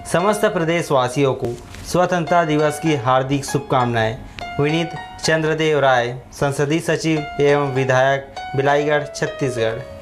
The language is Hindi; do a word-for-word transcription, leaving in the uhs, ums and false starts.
समस्त प्रदेशवासियों को स्वतंत्रता दिवस की हार्दिक शुभकामनाएं। विनीत चंद्रदेव राय, संसदीय सचिव एवं विधायक, बिलाईगढ़, छत्तीसगढ़।